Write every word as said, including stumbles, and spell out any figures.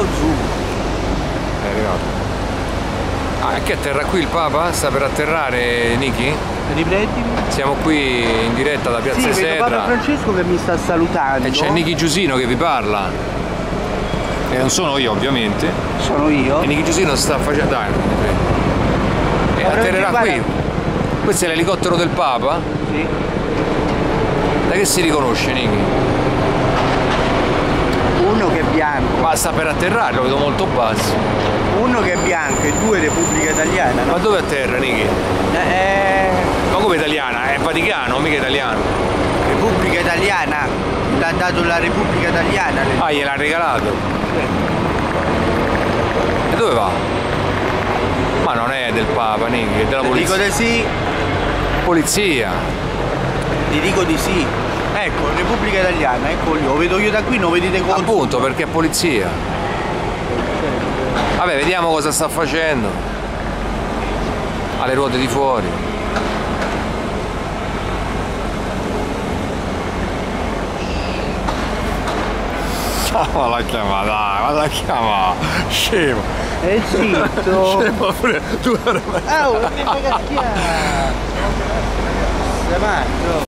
su. È arrivato. Ah, e che atterra qui il Papa? Sta per atterrare, Niki? Riprendimi. Siamo qui in diretta da Piazza Sì, vedo Isedra. Papa Francesco che mi sta salutando. E c'è Niki Giusino che vi parla. E non sono io, ovviamente. Sono io. E Niki Giusino sta facendo. Dai, e atterrerà qui. Questo è l'elicottero del Papa? Sì. Da che si riconosce, Niki? Uno che è bianco. Ma sta per atterrare, lo vedo molto basso. Uno che è bianco e due Repubblica Italiana, no? Ma dove atterra, Niki? Eh, Ma come italiana? È Vaticano, mica italiano. Repubblica Italiana. L'ha dato la Repubblica Italiana. Ah, gliel'ha regalato. E dove va? Ma non è del Papa, Niki, è della Ti dico polizia. di sì. Polizia. Ti dico di sì. Ecco, Repubblica Italiana, ecco lì. Lo vedo io da qui, non vedete cosa. Appunto, perché è polizia. Vabbè, vediamo cosa sta facendo. Ha le ruote di fuori. Ma la chiama, dai, ma la chiama. Scemo. Eh zitto. Scemo pure tu. Ah, oh, che cacchiata. Sei matto.